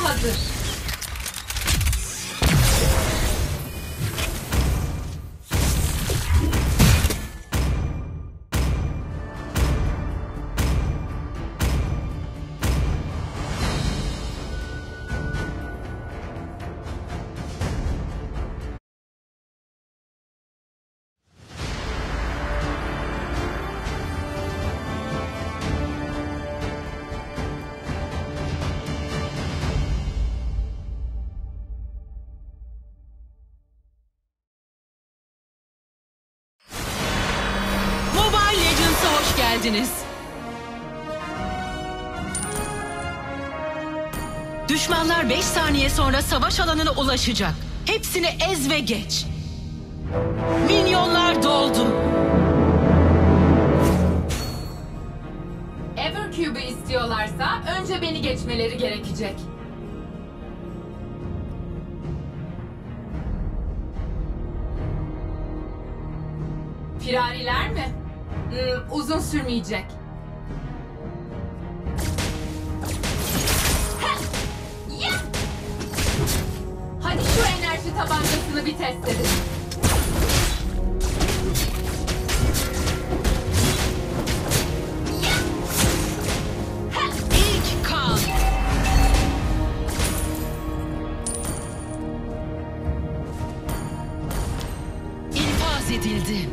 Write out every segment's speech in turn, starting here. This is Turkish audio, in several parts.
hazır. Hoş geldiniz. Düşmanlar 5 saniye sonra savaş alanına ulaşacak. Hepsini ez ve geç. Minyonlar doldu. Evercube'u istiyorlarsa önce beni geçmeleri gerekecek. Firariler mi? Uzun sürmeyecek. Hadi şu enerji tabancasını bir test edelim. İlk kan. İnfaz edildi.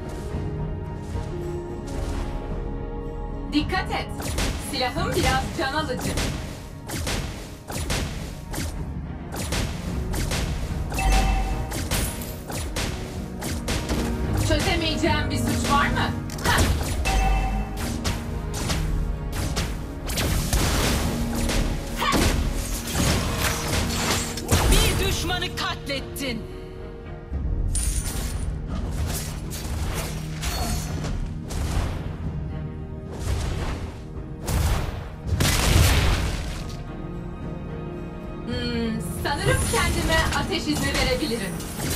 Dikkat et. Silahım biraz can alıcı. Çözemeyeceğim bir suç var mı? Bir düşmanı katlettin. Sanırım kendime ateş izni verebilirim.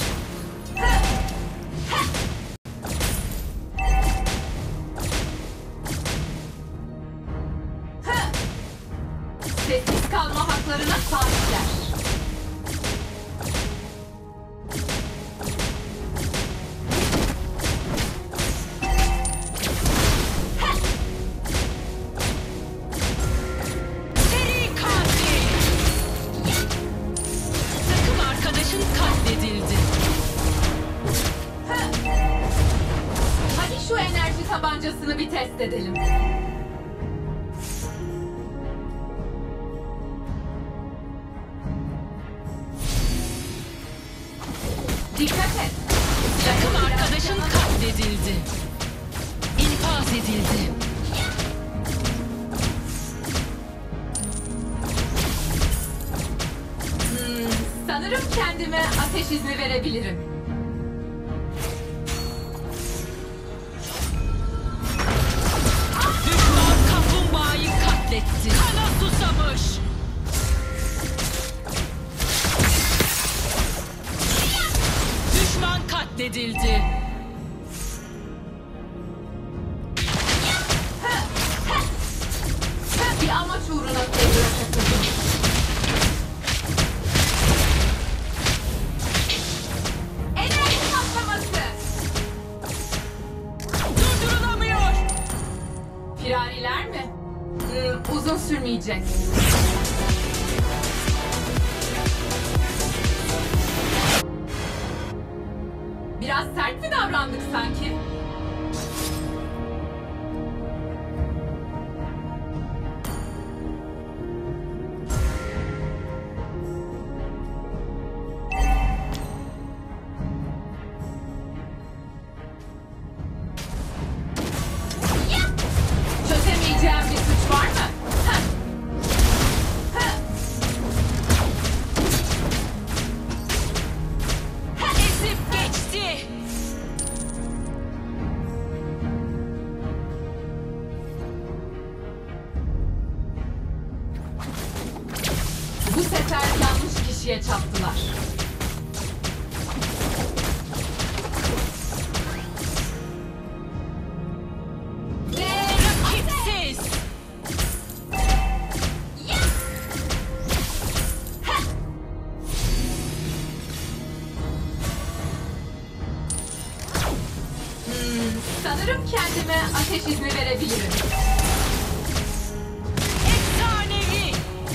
Sessiz kalma haklarına sahipler. Seri katil. Takım arkadaşın katledildi. Hadi şu enerji tabancasını bir test edelim. Dikkat et. Takım arkadaşın katledildi. İnfaz edildi. Sanırım kendime ateş izni verebilirim. Düşman kaplumbağayı katletti. Kana susamış. Düşman katledildi. Bir amaç uğruna teröre katıldım. Enerji patlaması. Durdurulamıyor. Firariler mi? Uzun sürmeyecek. Biraz sert mi davrandık sanki? Çözemeyeceğim bir suç var mı? Ezip geçti. Bu sefer yanlış kişiye çarptılar. Rakipsiz. Sanırım kendime ateş izni verebilirim. Efsanevi.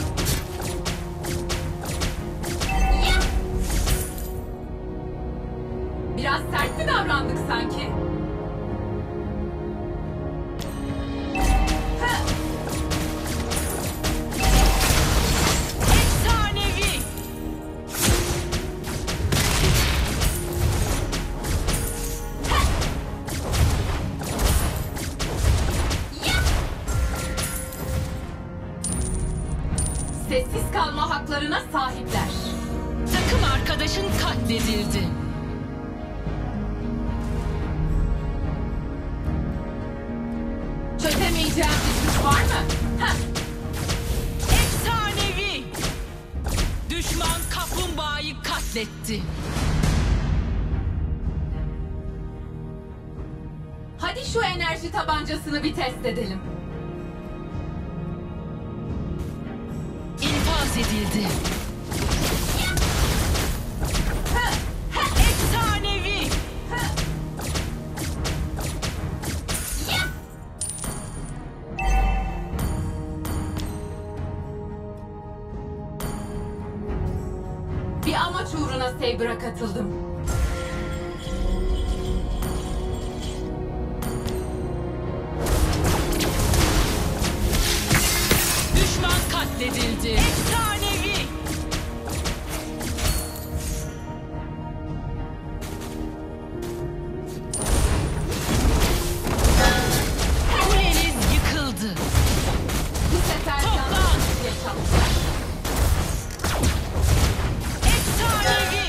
Biraz sert mi davrandık sanki? Efsanevi. Sessiz kalma haklarına sahipler. Takım arkadaşın katledildi. Çözemeyeceğim bir güç var mı? Heh. Efsanevi. Düşman kaplumbağayı katletti. Hadi şu enerji tabancasını bir test edelim. İnfaz edildi. Efsanevi. Bir amaç uğruna Saber'a katıldım. Düşman katledildi. Efsanevi. Kuleniz yıkıldı. Bu sefer Toplan! yalnız yaşamışlar. Efsanevi.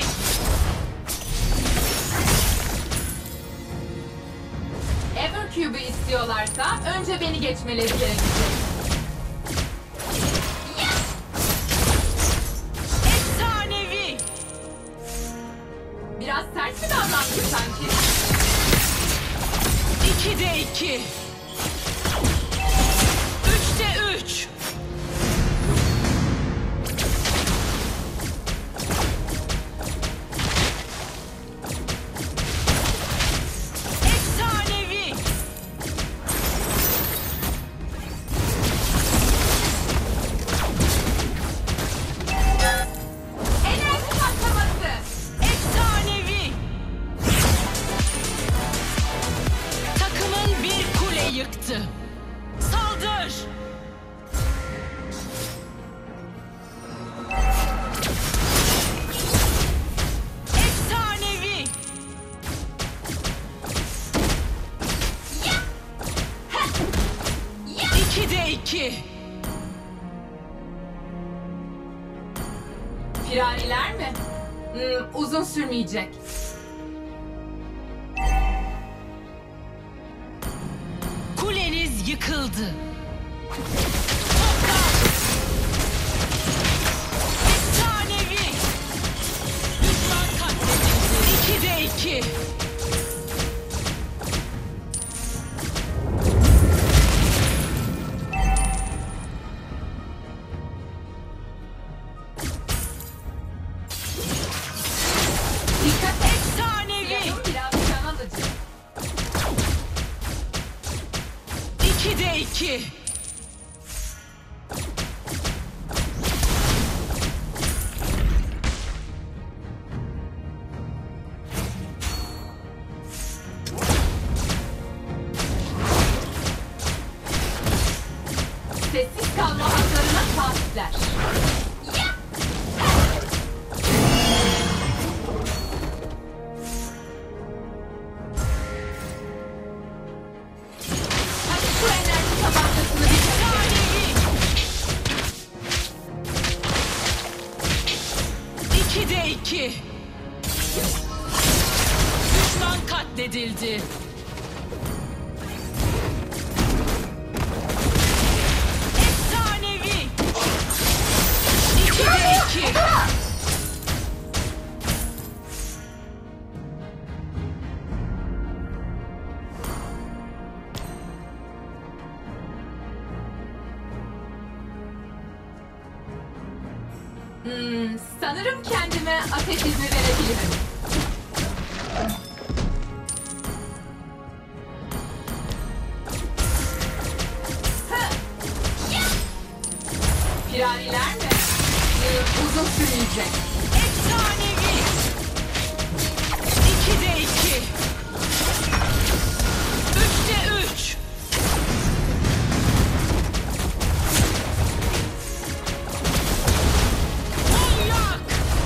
Evercube'u istiyorlarsa önce beni geçmeleri gerekecek. Efsanevi. Biraz sert mi davrandık sanki? 2'de 2. 3'te 3. Efsanevi. Enerji patlaması! Efsanevi. Takımın bir kule yıktı. Saldır. Efsanevi. İkide 2. Firariler mi? Uzun sürmeyecek. Kuleniz yıkıldı. Toplan. Efsanevi. Düşman katledildi. 2'de 2. Dikkat et! Efsanevi. Silahım biraz can alıcı. 2'de 2. Sessiz kalma haklarına sahipler. Hadi şu enerji tabancasını bir test edelim. Efsanevi. 2'de 2. Düşman katledildi. Efsanevi. 2'de 2. Sanırım kendime ateş izni verebilirim. Firariler mi? Uzun sürmeyecek. Efsanevi. 2'de 2. 3'te 3. Manyak.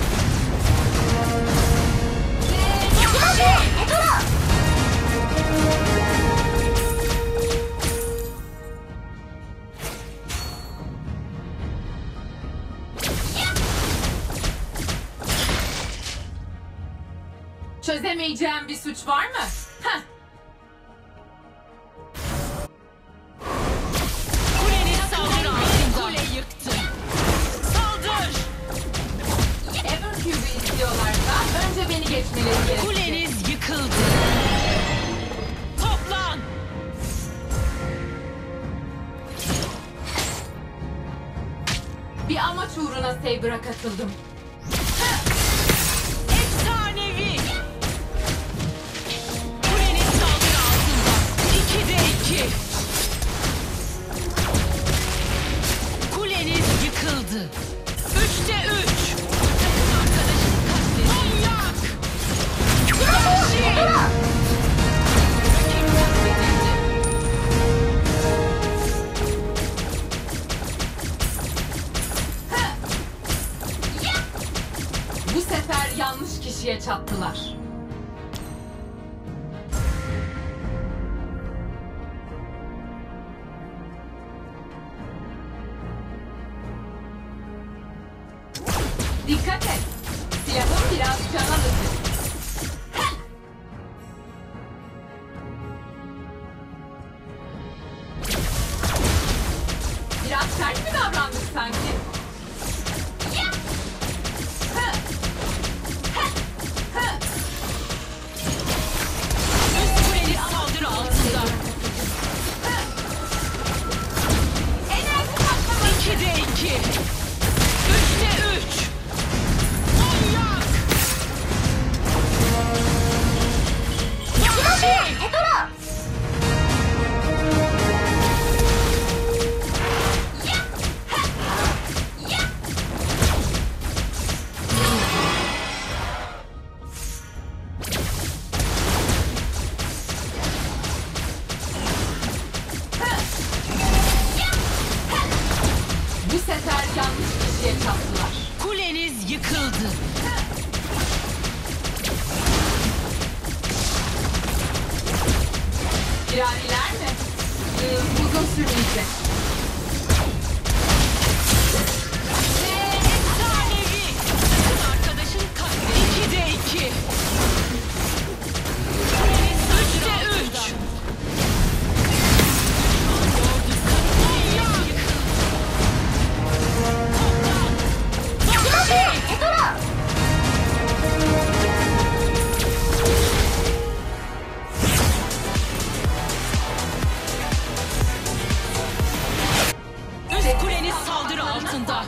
Çözemeyeceğim bir suç var mı? Heh. Kulenin saldırı altında. Kule yıktı. Saldır. Evercube'u istiyorlarsa önce beni geçmeleri gerekecek. Kuleniz yıkıldı. Toplan. Bir amaç uğruna Saber'a katıldım. Efsanevi. Kulenin saldırı altında. 2'de 2. Kuleniz yıkıldı. 3'te 3. Takım arkadaşın katledildi. Manyak. Vahşi. Rakip katledildi. Bu sefer yanlış kişiye çattılar. Dikkat et. Silahım biraz can alıcı. Biraz sert mi davrandık sanki? Üst kuleniz saldırı altında. Enerji patlaması. 2'de 2. 3'te 3. Manyak. Vahşi. Bu sefer yanlış kişiye çattılar. Kuleniz yıkıldı. Firariler mi? Uzun sürmeyecek. Efsanevi. Takım arkadaşın katledildi. 2'de 2. Kuleniz 3'te 3. Manyak. Toplan. Vahşi. Üst kuleniz saldırı altında.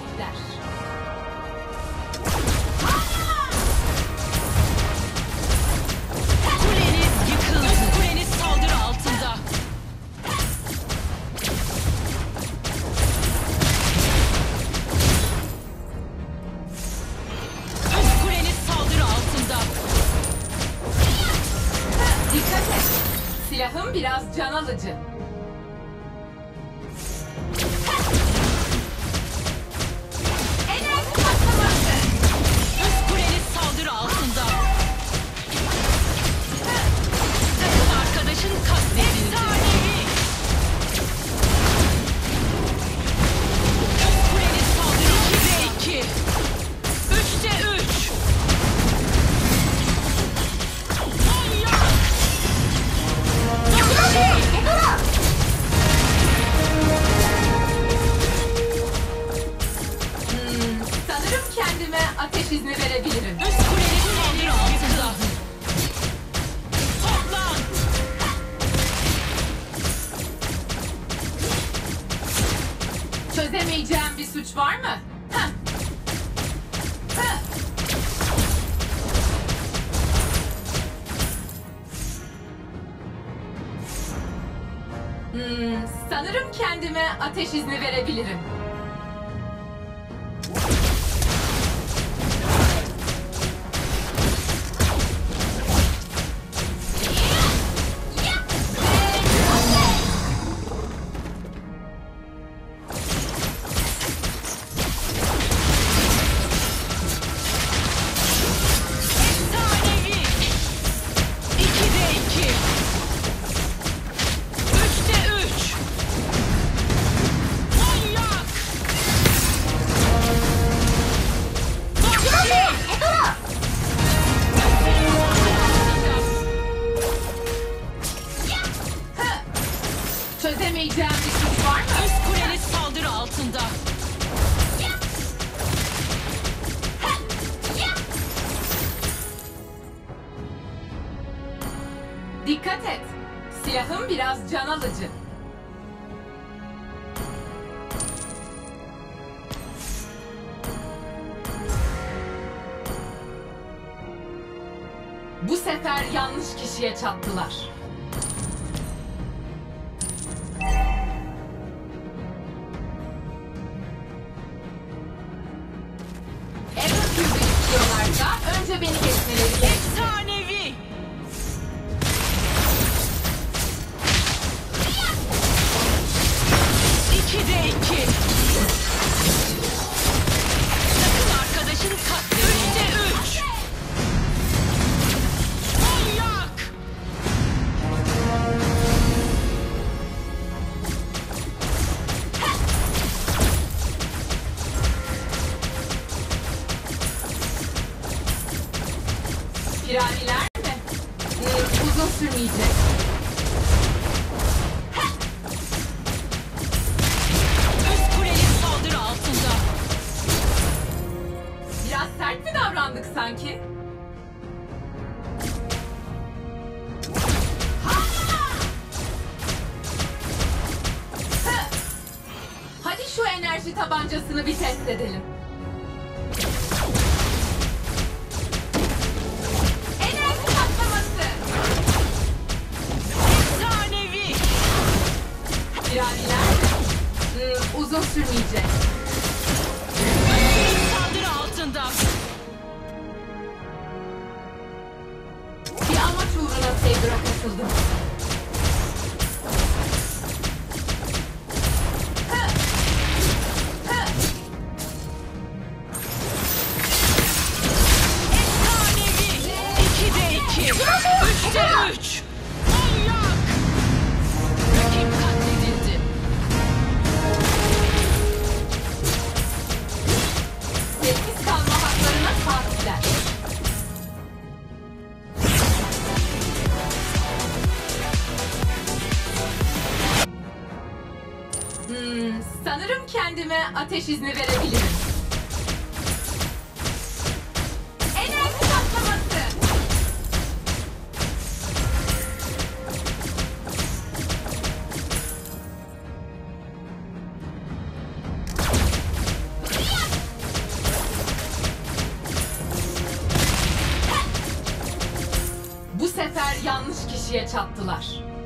Kuleniz yıkıldı. Üst kuleniz saldırı altında. Üst kuleniz saldırı altında. Dikkat et. Silahım biraz can alıcı. Enerji patlaması. Üst kuleniz saldırı altında. Takım arkadaşın katledildi. Efsanevi. Üst kuleniz saldırı 2'de 2. 3'te 3. Manyak. Vahşi. Sanırım kendime ateş izni verebilirim. Üst kuleniz saldırı altında. Toplan. Çözemeyeceğim bir suç var mı? Heh. Heh. Sanırım kendime ateş izni verebilirim. Çözemeyeceğim bir suç var mı? Üst kuleniz saldırı altında. Dikkat et. Silahım biraz can alıcı. Bu sefer yanlış kişiye çattılar. Evercube istiyorlarsa önce beni geçmeleri gerek. Efsanevi. İkide iki. Takım arkadaşın katledildi. 3. Manyak. Piraniler mi? Uzun sürmeyecek. Üst kuleniz saldırı altında. Biraz sert mi davrandık sanki? Hı! Hadi şu enerji tabancasını bir test edelim. Enerji patlaması! Efsanevi. Piraniler mi? Uzun sürmeyecek. Kuleniz saldırı altında. Bir amaç uğruna Saber'a katıldım. Hı! Hı! Efsanevi. 2'de 2. 3'te 3. Manyak. Rakip katledildi. Sessiz kalma haklarına sahipler. Sanırım kendime ateş izni verebilirim. Enerji patlaması! Bu sefer yanlış kişiye çattılar.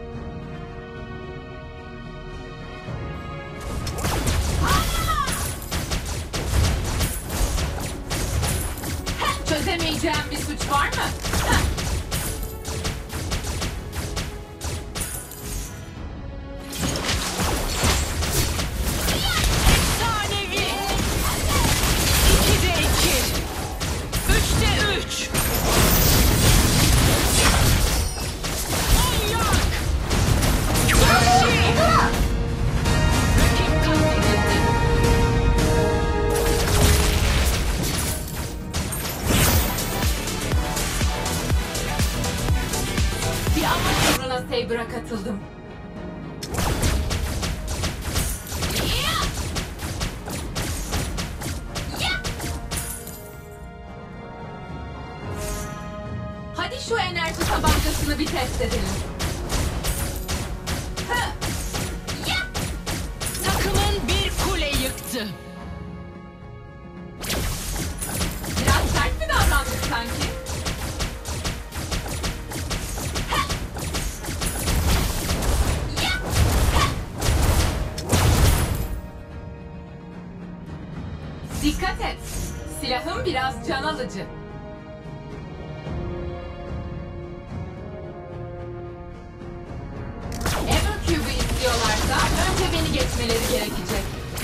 Çözemeyeceğim bir suç var mı? Efsanevi. 2'de 2. 3'te 3. Manyak. Vahşi. Rakip katledildi. Bir amaç uğruna Saber'a katıldım. Hadi şu enerji tabancasını bir test edelim. Hı! Takımın bir kule yıktı. Biraz sert mi davrandık sanki? Dikkat et. Silahım biraz can alıcı. Evercube'u istiyorlarsa önce beni geçmeleri gerekecek.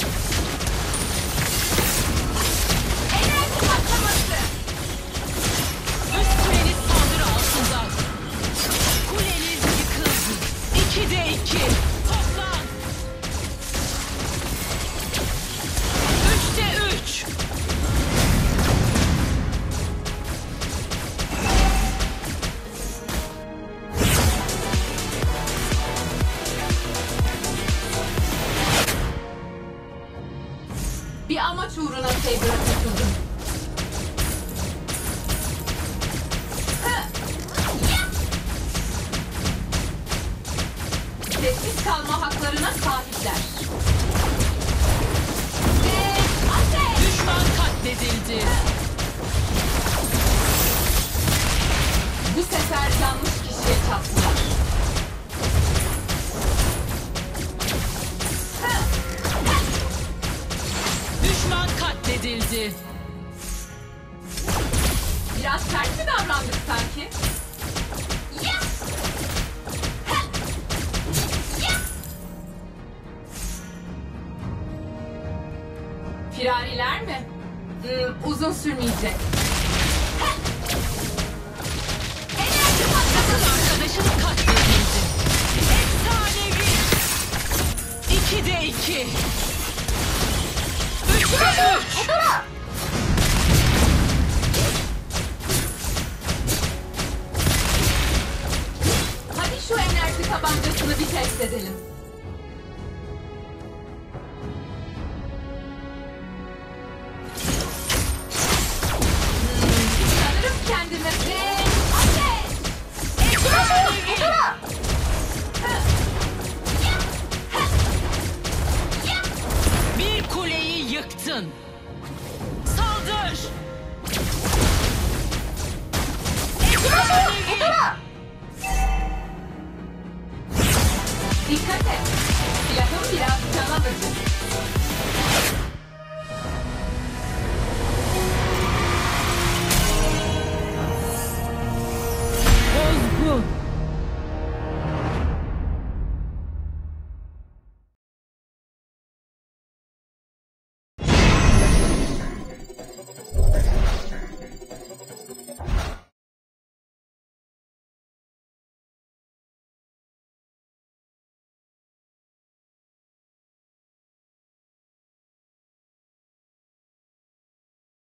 Enerji patlaması! Üst kuleniz saldırı altında. Kuleniz yıkıldı. 2'de 2. Toplan. 3'te 3. Bir amaç uğruna Saber'a katıldım. Sessiz kalma haklarına sahipler. Düşman katledildi. Bu sefer yanlış kişiye çarptılar. Düşman katledildi. Biraz ters mi davrandık sanki? Firariler mi? Uzun sürmeyecek. Takım arkadaşın katledildi. Efsanevi. 2'de 2. 3'te 3. Hadi şu enerji tabancasını bir test edelim. Sanırım kendime... Ateş! Bir kuleyi yıktın. Saldır. Efsanevi. Dikkat et! Silahım biraz can alıcı.